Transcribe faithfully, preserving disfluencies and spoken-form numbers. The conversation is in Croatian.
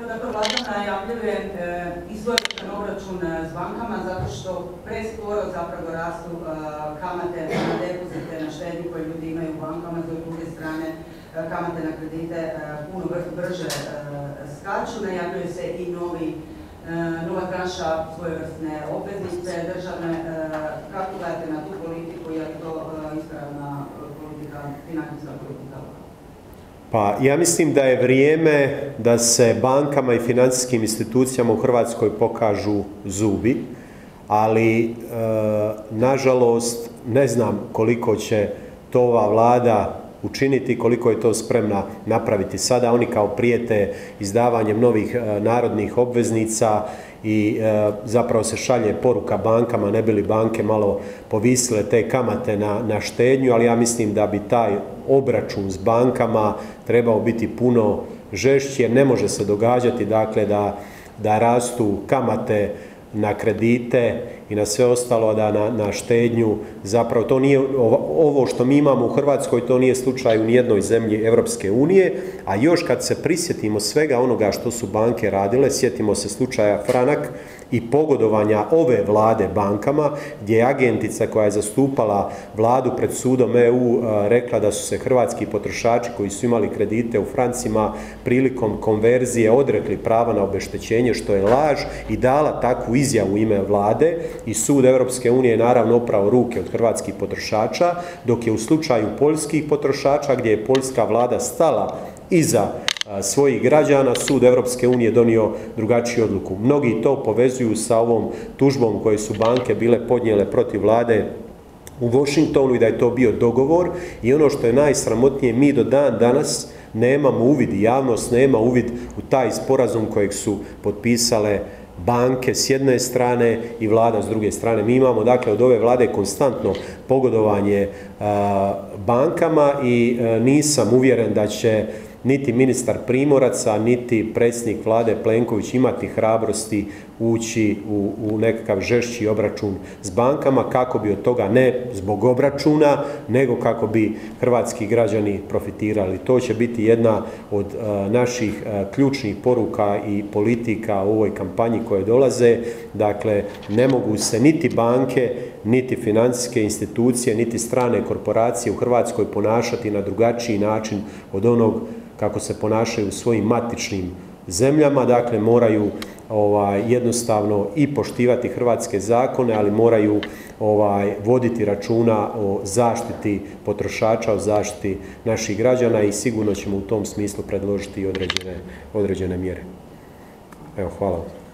Dakle, vlada najavljuje izvojevatan obračun s bankama zato što presporo zapravo rastu kamate na depozite, na štednju koje ljudi imaju u bankama, s druge strane kamate na kredite puno brže skaču. Najavljuje se i novi nova tranša svojevrsne obveznice državne. Kako gledate na tu politiku, je li to ispravna politika, financijska politika? Pa ja mislim da je vrijeme da se bankama i financijskim institucijama u Hrvatskoj pokažu zubi, ali e, nažalost ne znam koliko će to ova vlada učiniti, koliko je to spremna napraviti. Sada oni kao prijete izdavanjem novih e, narodnih obveznica i e, zapravo se šalje poruka bankama, ne bi li banke malo povisile te kamate na, na štednju, ali ja mislim da bi taj obračun s bankama trebao biti puno žešći, jer ne može se događati dakle da, da rastu kamate na kredite i na sve ostalo, da na, na štednju, zapravo to nije, ovo što mi imamo u Hrvatskoj, to nije slučaj u nijednoj zemlji Europske unije, a još kad se prisjetimo svega onoga što su banke radile, sjetimo se slučaja Franak i pogodovanja ove vlade bankama, gdje je agentica koja je zastupala vladu pred sudom E U rekla da su se hrvatski potrošači koji su imali kredite u francima prilikom konverzije odrekli prava na obeštećenje, što je laž, i dala takvu izjavu u ime vlade, i sud Europske unije je naravno oprao ruke od hrvatskih potrošača, dok je u slučaju poljskih potrošača, gdje je poljska vlada stala iza svojih građana, sud Europske unije donio drugačiju odluku. Mnogi to povezuju sa ovom tužbom koje su banke bile podnijele protiv vlade u Washingtonu i da je to bio dogovor, i ono što je najsramotnije, mi do dan danas nemamo uvid, javnost nema uvid u taj sporazum kojeg su potpisale banke s jedne strane i vlada s druge strane. Mi imamo dakle od ove vlade konstantno pogodovanje a, bankama i a, nisam uvjeren da će niti ministar Primoraca, niti predsjednik vlade Plenković imati hrabrosti ući u, u nekakav žešći obračun s bankama, kako bi od toga, ne zbog obračuna, nego kako bi hrvatski građani profitirali. To će biti jedna od uh, naših uh, ključnih poruka i politika u ovoj kampanji koje dolaze. Dakle, ne mogu se niti banke, niti financijske institucije, niti strane korporacije u Hrvatskoj ponašati na drugačiji način od onog kako se ponašaju u svojim matičnim zemljama. Dakle, moraju ovaj, jednostavno i poštivati hrvatske zakone, ali moraju ovaj, voditi računa o zaštiti potrošača, o zaštiti naših građana, i sigurno ćemo u tom smislu predložiti određene, određene mjere. Evo, hvala.